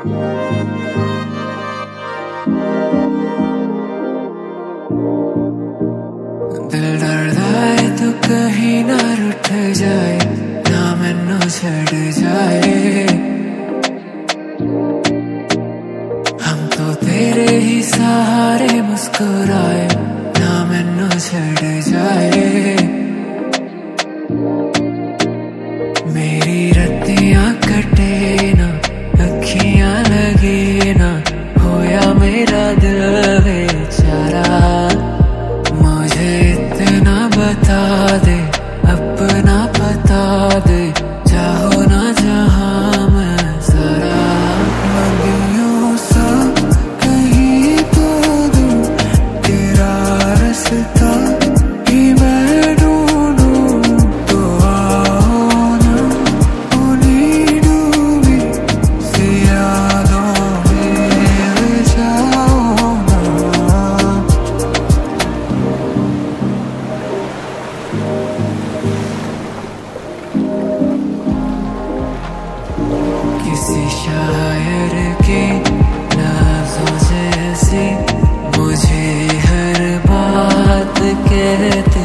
दिल डरदा है तू कहीं ना रुठ जाए, ना मैनू छड़ जाए। हम तो तेरे ही सहारे मुस्कुराए, ना मैनू छड़ जाए। मेरी रत्तियां कटे ना, अखियां लगे ना, होया मेरा दिल बेचारा। मुझे इतना बता दे, अपना पता दे, चाहो ना जहां मैं जरा। नदियों सा कहीं तो दूं, तेरा रास्ता ही मैं ढूंढूं। तो आओ ना उन्हीं डूबी सी यादों में जाओ ना। किसी शायर के लफ्ज़ों जैसे मुझे हर बात कहते